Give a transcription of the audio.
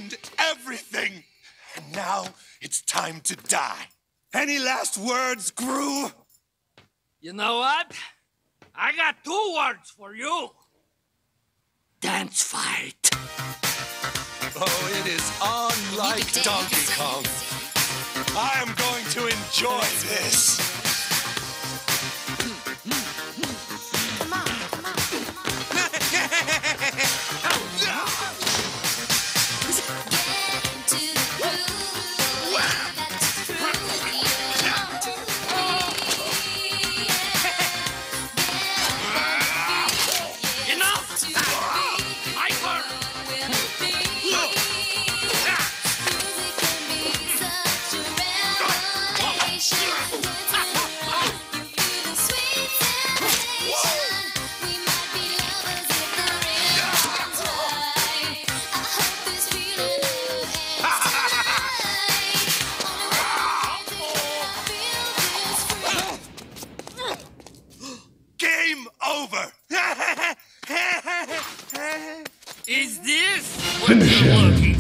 ruined everything. And now it's time to die. Any last words, Gru? You know what? I got 2 words for you. Dance fight. Oh, it is unlike Donkey Kong. I am going to enjoy this. Come on, come on, come on. Game over. Is this what Finish you're him. looking